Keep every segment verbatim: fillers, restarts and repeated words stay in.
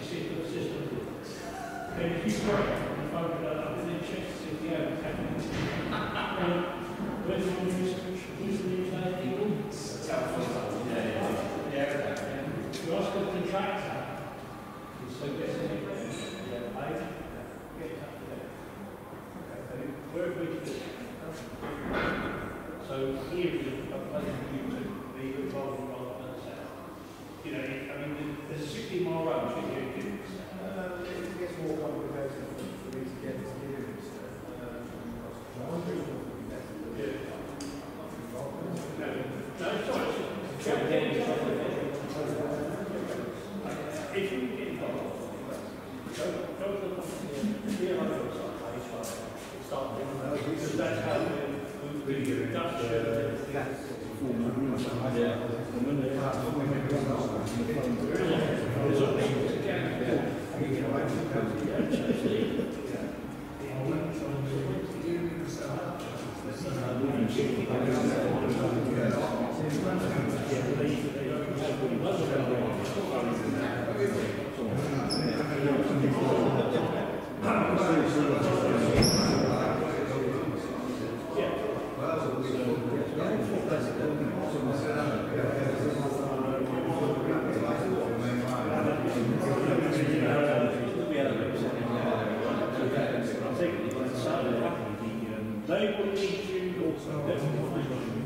see if the system. And if you break it, you phone it up and then check to see if the air is happening. Whether you use who's the news people? Yeah, yeah. Yeah. You ask the contractor, so get it in, yeah, I get it up to there. Okay, where have we to do? So here is a place for you to be involved in rather than south. You know, I mean, there's a sixteen mile road, should you? Uh, it gets more complicated for me to get to here and stuff. Uh, I'm pretty sure it would be better. Yeah. No, no, it's all right. If you get involved, go, go to the company, be a local site, start doing because that's how we we get induction. They will need you also.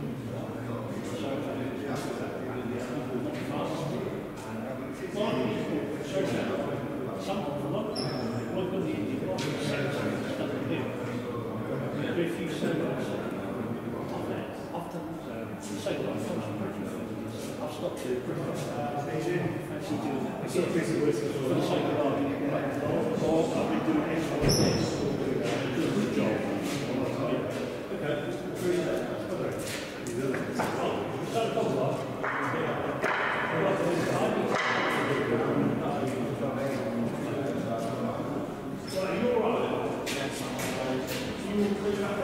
If you send us often, say I've stopped it. Fancy doing that. I get busy with it for the sake of argument. Or I've been doing extra this. Good job. Okay, appreciate that. So, come on. Well, you're right. You will clean up.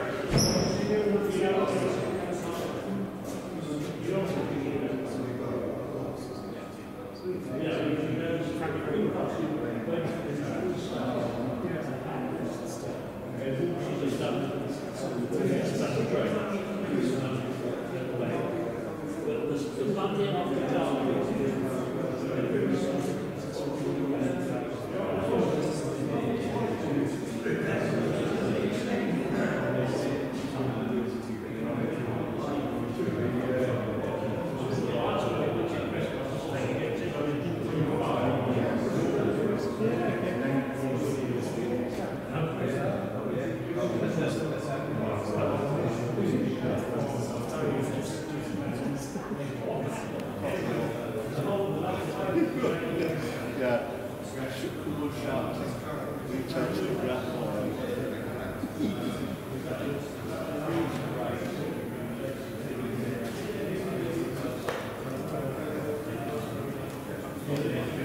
Yeah.